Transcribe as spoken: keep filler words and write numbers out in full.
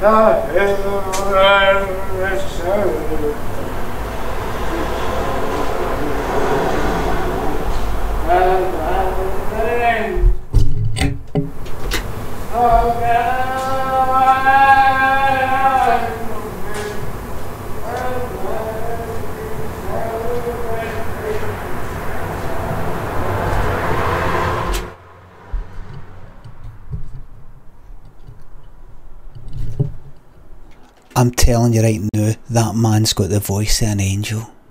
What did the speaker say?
I'm telling you right now, that man's got the voice of an angel.